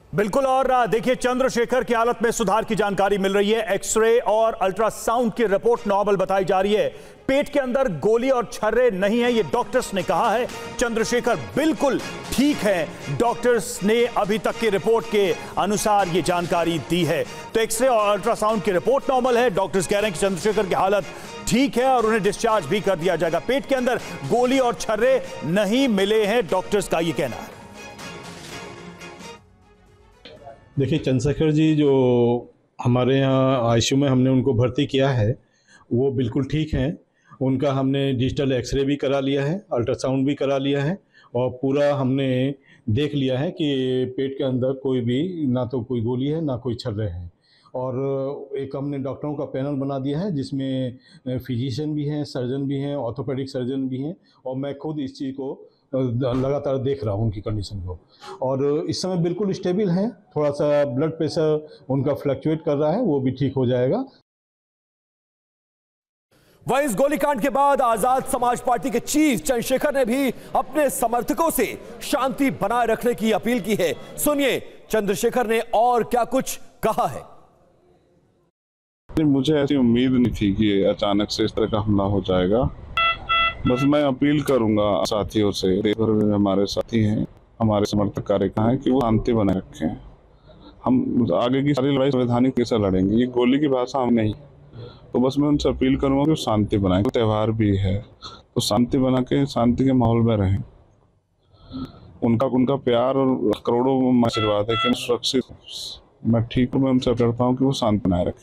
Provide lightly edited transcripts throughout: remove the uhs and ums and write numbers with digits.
बिल्कुल। और देखिए, चंद्रशेखर की हालत में सुधार की जानकारी मिल रही है। एक्सरे और अल्ट्रासाउंड की रिपोर्ट नॉर्मल बताई जा रही है। पेट के अंदर गोली और छर्रे नहीं है, ये डॉक्टर्स ने कहा है। चंद्रशेखर बिल्कुल ठीक है, डॉक्टर्स ने अभी तक की रिपोर्ट के अनुसार ये जानकारी दी है। तो एक्सरे और अल्ट्रासाउंड की रिपोर्ट नॉर्मल है। डॉक्टर्स कह रहे हैं कि चंद्रशेखर की हालत ठीक है और उन्हें डिस्चार्ज भी कर दिया जाएगा। पेट के अंदर गोली और छर्रे नहीं मिले हैं, डॉक्टर्स का ये कहना है। देखिए, चंद्रशेखर जी जो हमारे यहाँ आईसीयू में हमने उनको भर्ती किया है वो बिल्कुल ठीक हैं। उनका हमने डिजिटल एक्सरे भी करा लिया है, अल्ट्रासाउंड भी करा लिया है और पूरा हमने देख लिया है कि पेट के अंदर कोई भी ना तो कोई गोली है ना कोई छर्रे हैं। और एक हमने डॉक्टरों का पैनल बना दिया है जिसमें फिजिशियन भी हैं, सर्जन भी हैं, ऑर्थोपेडिक सर्जन भी हैं और मैं खुद इस चीज़ को लगातार देख रहा हूँ उनकी कंडीशन को। और इस समय बिल्कुल स्टेबल हैं। थोड़ा सा ब्लड प्रेशर उनका फ्लक्चुएट कर रहा है, वो भी ठीक हो जाएगा। वहीं इस गोलीकांड के बाद आजाद समाज पार्टी के चीफ चंद्रशेखर ने भी अपने समर्थकों से शांति बनाए रखने की अपील की है। सुनिए चंद्रशेखर ने और क्या कुछ कहा है। मुझे ऐसी उम्मीद नहीं थी कि अचानक से इस तरह का हमला हो जाएगा। बस मैं अपील करूंगा साथियों से, देश भर में हमारे साथी हैं, हमारे समर्थक कार्यकर्ता हैं, कि वो शांति बनाए रखें। हम आगे की सारी लड़ाई संवैधानिक कैसे लड़ेंगे, ये गोली की भाषा हम नहीं। तो बस मैं उनसे अपील करूंगा कि शांति बनाएं। त्यौहार भी है तो शांति बना के शांति के माहौल में रहें। उनका प्यार और करोड़ों आशीर्वाद है कि मैं सुरक्षित हूँ, मैं ठीक हूँ। मैं उनसे करता हूँ कि वो शांति बनाए रखें।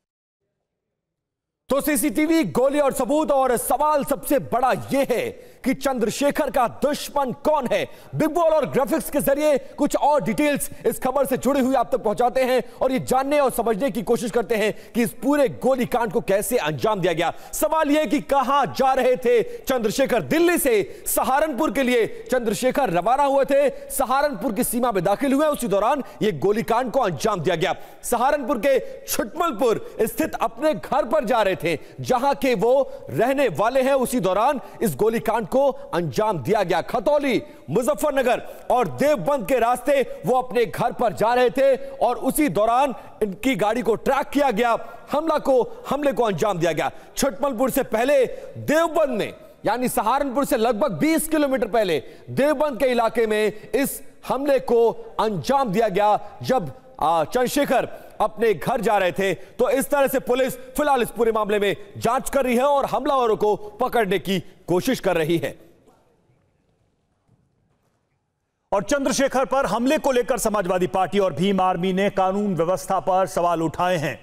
तो सीसीटीवी, गोली और सबूत, और सवाल सबसे बड़ा यह है कि चंद्रशेखर का दुश्मन कौन है। बिग बॉल और ग्राफिक्स के जरिए कुछ और डिटेल्स इस खबर से जुड़ी हुई आप तक पहुंचाते हैं और ये जानने और समझने की कोशिश करते हैं कि इस पूरे गोलीकांड को कैसे अंजाम दिया गया। सवाल यह कि कहां जा रहे थे चंद्रशेखर। दिल्ली से सहारनपुर के लिए चंद्रशेखर रवाना हुए थे, सहारनपुर की सीमा में दाखिल हुए, उसी दौरान यह गोलीकांड को अंजाम दिया गया। सहारनपुर के छुटमलपुर स्थित अपने घर पर जा रहे थे जहां के वो रहने वाले हैं, उसी दौरान इस गोलीकांड को अंजाम दिया गया। खतौली, मुजफ्फरनगर और देवबंद के रास्ते वो अपने घर पर जा रहे थे और उसी दौरान इनकी गाड़ी को ट्रैक किया गया, हमले को अंजाम दिया गया। छुटमलपुर से पहले देवबंद में, यानी सहारनपुर से लगभग 20 किलोमीटर पहले देवबंद के इलाके में इस हमले को अंजाम दिया गया जब चंद्रशेखर अपने घर जा रहे थे। तो इस तरह से पुलिस फिलहाल इस पूरे मामले में जांच कर रही है और हमलावरों को पकड़ने की कोशिश कर रही है। और चंद्रशेखर पर हमले को लेकर समाजवादी पार्टी और भीम आर्मी ने कानून व्यवस्था पर सवाल उठाए हैं।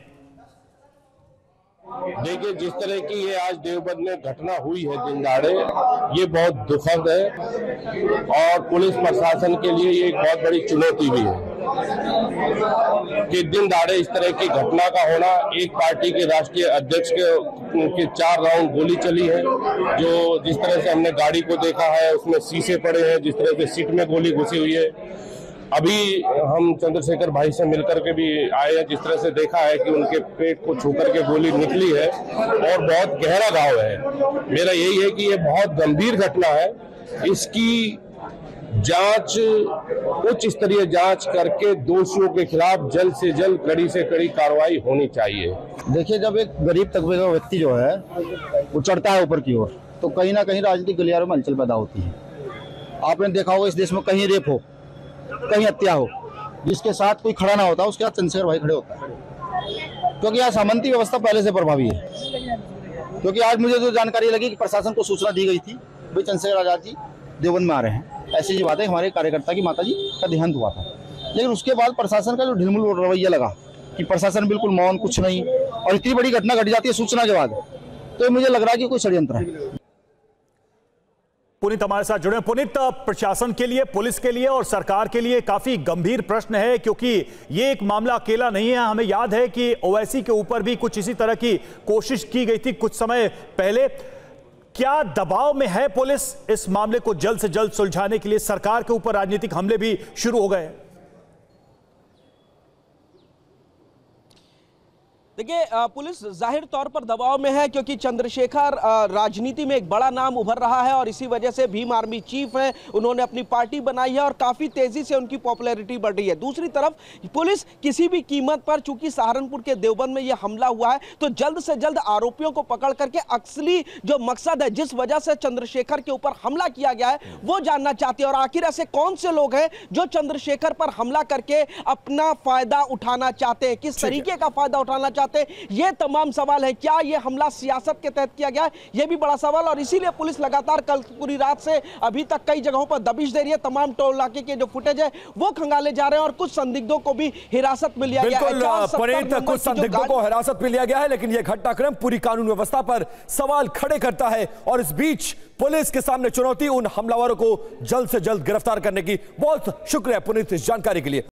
देखिए, जिस तरह की ये आज देवबंद में घटना हुई है दिन दहाड़े, ये बहुत दुखद है और पुलिस प्रशासन के लिए ये एक बहुत बड़ी चुनौती भी है कि दिन दहाड़े इस तरह की घटना का होना। एक पार्टी के राष्ट्रीय अध्यक्ष के 4 राउंड गोली चली है, जो जिस तरह से हमने गाड़ी को देखा है उसमें शीशे पड़े हैं, जिस तरह से सीट में गोली घुसी हुई है। अभी हम चंद्रशेखर भाई से मिलकर के भी आए हैं, जिस तरह से देखा है कि उनके पेट को छू करके गोली निकली है और बहुत गहरा घाव है। मेरा यही है कि ये बहुत गंभीर घटना है, इसकी जांच, उच्च स्तरीय जांच करके दोषियों के खिलाफ जल्द से जल्द कड़ी से कड़ी कार्रवाई होनी चाहिए। देखिए, जब एक गरीब तबके का व्यक्ति जो है वो चढ़ता है ऊपर की ओर, तो कहीं ना कहीं राजनीतिक गलियारों में हलचल पैदा होती है। आपने देखा होगा इस देश में कहीं रेप हो, कहीं हत्या हो, जिसके साथ कोई खड़ा ना होता उसके साथ चंद्रशेखर भाई खड़े होता है, क्योंकि यहाँ सामंती व्यवस्था पहले से प्रभावी है। क्योंकि आज मुझे जो जानकारी लगी कि प्रशासन को सूचना दी गई थी भाई चंद्रशेखर आजाद जी देवबंद में आ रहे हैं, ऐसी जी बात है। हमारे कार्यकर्ता की माता जी का देहांत हुआ था, लेकिन उसके बाद प्रशासन का जो ढिलमुल रवैया लगा कि प्रशासन बिल्कुल मौन, कुछ नहीं, और इतनी बड़ी घटना घट जाती है सूचना के बाद, तो मुझे लग रहा है कि कोई षड्यंत्र है। पुनीत हमारे साथ जुड़े। पुनीत, प्रशासन के लिए, पुलिस के लिए और सरकार के लिए काफी गंभीर प्रश्न है, क्योंकि ये एक मामला अकेला नहीं है। हमें याद है कि ओवैसी के ऊपर भी कुछ इसी तरह की कोशिश की गई थी कुछ समय पहले। क्या दबाव में है पुलिस इस मामले को जल्द से जल्द सुलझाने के लिए? सरकार के ऊपर राजनीतिक हमले भी शुरू हो गए। देखिए, पुलिस जाहिर तौर पर दबाव में है क्योंकि चंद्रशेखर राजनीति में एक बड़ा नाम उभर रहा है और इसी वजह से भीम आर्मी चीफ हैं, उन्होंने अपनी पार्टी बनाई है और काफी तेजी से उनकी पॉपुलैरिटी बढ़ रही है। दूसरी तरफ पुलिस किसी भी कीमत पर, चूंकि सहारनपुर के देवबंद में यह हमला हुआ है, तो जल्द से जल्द आरोपियों को पकड़ करके असली जो मकसद है, जिस वजह से चंद्रशेखर के ऊपर हमला किया गया है, वो जानना चाहते हैं। और आखिर ऐसे कौन से लोग हैं जो चंद्रशेखर पर हमला करके अपना फायदा उठाना चाहते हैं, किस तरीके का फायदा उठाना चाहते हैं, ये तमाम सवाल है। क्या ये हमला सियासत के तहत किया गया है, ये भी बड़ा सवाल। और इसीलिए पुलिस लगातार कल पूरी रात से अभी तक कई जगहों पर दबिश दे रही है। तमाम टोल नाके के जो फुटेज है वो खंगाले जा रहे हैं और कुछ संदिग्धों को भी हिरासत में लिया गया है। कुछ संदिग्धों को हिरासत में लिया गया है, लेकिन यह घटनाक्रम पूरी कानून व्यवस्था पर सवाल खड़े करता है। और इस बीच पुलिस के सामने चुनौती उन हमलावरों को जल्द से जल्द गिरफ्तार करने की। बहुत शुक्रिया पुनीत इस जानकारी के लिए।